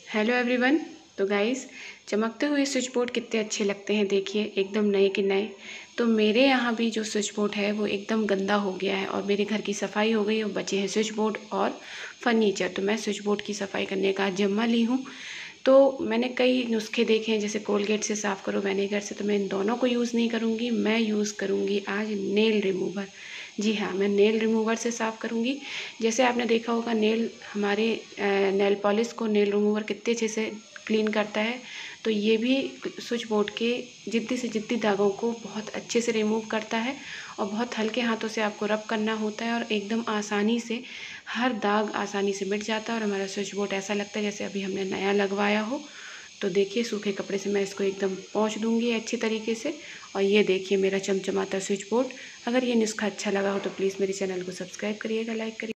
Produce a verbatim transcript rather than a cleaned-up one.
Hello everyone. तो guys, चमकते हुए स्विच बोर्ड कितने अच्छे लगते हैं, देखिए एकदम नए के नए। तो मेरे यहाँ भी जो स्विच बोर्ड है वो एकदम गंदा हो गया है और मेरे घर की सफाई हो गई और बचे हैं स्विच बोर्ड और फर्नीचर। तो मैं स्विच बोर्ड की सफाई करने का जिम्मा ली हूँ। तो मैंने कई नुस्खे देखे हैं, जैसे कोलगेट से साफ़ करो, विनेगर से। तो मैं इन दोनों को यूज़ नहीं करूँगी, मैं यूज़ करूँगी आज नेल रिमूवर। जी हाँ, मैं नेल रिमूवर से साफ़ करूँगी। जैसे आपने देखा होगा, नेल हमारे नेल पॉलिश को नेल रिमूवर कितने अच्छे से क्लीन करता है, तो ये भी स्विच बोर्ड के जिद्दी से जिद्दी दागों को बहुत अच्छे से रिमूव करता है और बहुत हल्के हाथों से आपको रब करना होता है और एकदम आसानी से हर दाग आसानी से मिट जाता है और हमारा स्विच बोर्ड ऐसा लगता है जैसे अभी हमने नया लगवाया हो। तो देखिए, सूखे कपड़े से मैं इसको एकदम पोंछ दूँगी अच्छी तरीके से। और ये देखिए मेरा चमचमाता स्विच बोर्ड। अगर ये नुस्खा अच्छा लगा हो तो प्लीज़ मेरे चैनल को सब्सक्राइब करिएगा, लाइक करिए।